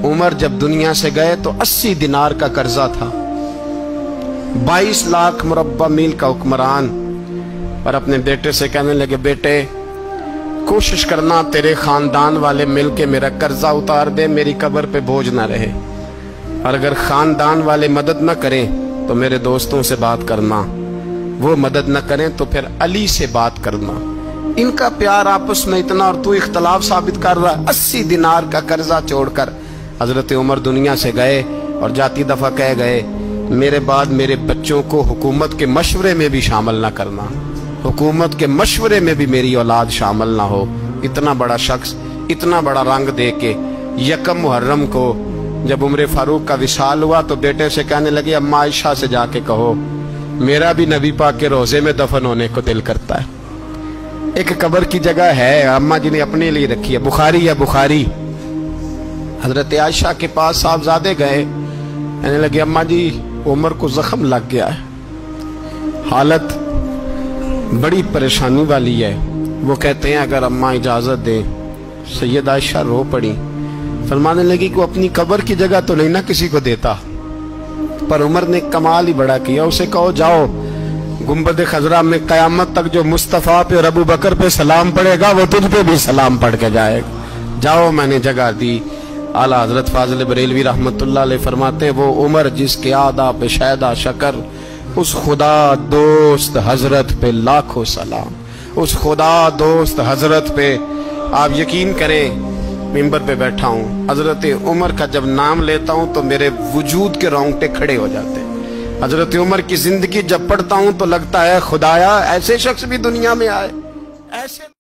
عمر جب دنیا سے گئے تو 80 دینار کا قرضہ تھا، 22 لاکھ مربع میل کا حکمران، اور اپنے بیٹے سے کہنے لگے بیٹے کوشش کرنا تیرے خاندان والے مل کے میرا قرضہ اتار دے، میری قبر پہ بوجھ نہ رہے، اور اگر خاندان والے مدد نہ کریں تو میرے دوستوں سے بات کرنا، وہ مدد نہ کریں تو پھر علی سے بات کرنا۔ ان کا پیار آپس میں اتنا، اور تو اختلاف ثابت کر رہا ہے۔ 80 دینار کا قرضہ چھوڑ کر حضرت عمر دنیا سے گئے اور جاتی دفعہ کہہ گئے میرے بعد میرے بچوں کو حکومت کے مشورے میں بھی شامل نہ کرنا، حکومت کے مشورے میں بھی میری اولاد شامل نہ ہو۔ اتنا بڑا شخص اتنا بڑا رنگ دے کے یکم محرم کو جب عمر فاروق کا وصال ہوا تو بیٹے سے کہنے لگے اماں عائشہ سے جا کے کہو میرا بھی نبی پاک کے روزے میں دفن ہونے کو دل کرتا ہے۔ ایک قبر کی جگہ ہے اماں جی نے اپنے لیے رکھی ہے، بخاری ہے بخاری۔ حضرت عائشہ کے پاس صاحبزادے گئے، کہنے لگے اماں جی عمر کو زخم لگ گیا ہے، حالت بڑی پریشانی والی ہے۔ وہ کہتے ہیں اگر اماں اجازت دیں۔ سید عائشہ رو پڑی، فرمانے لگی کہ وہ اپنی قبر کی جگہ تو نہیں نہ کسی کو دیتا، پر عمر نے کمال ہی بڑا کیا، اسے کہو جاؤ گنبد خضرا میں قیامت تک جو مصطفیٰ پہ اور ابو بکر پہ سلام پڑھے گا وہ تجھ پہ بھی سلام پڑھ کے جائے گا، جاؤ میں نے جگہ دی۔ اعلیٰ حضرت فاضل بریلوی رحمت اللہ علیہ فرماتے ہیں وہ عمر جس کے آدھا پہ شہدہ شکر، اس خدا دوست حضرت پہ لاکھوں سلام، اس خدا دوست حضرت پہ۔ آپ یقین کریں ممبر پہ بیٹھا ہوں، حضرت عمر کا جب نام لیتا ہوں تو میرے وجود کے رونگٹے کھڑے ہو جاتے ہیں۔ حضرت عمر کی زندگی جب پڑھتا ہوں تو لگتا ہے خدایا ایسے شخص بھی دنیا میں آئے، ایسے